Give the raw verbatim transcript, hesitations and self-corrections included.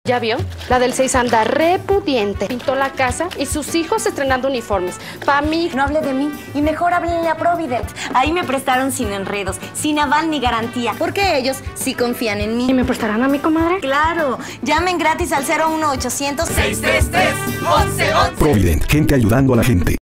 ¿Ya vio? La del seis anda repudiente. Pintó la casa y sus hijos estrenando uniformes. Pa' mí. No hable de mí y mejor háblenle a Provident. Ahí me prestaron sin enredos, sin aval ni garantía, porque ellos sí confían en mí. ¿Y me prestarán a mi comadre? Claro. Llamen gratis al cero uno ochocientos, seis tres tres, once once. Provident, gente ayudando a la gente.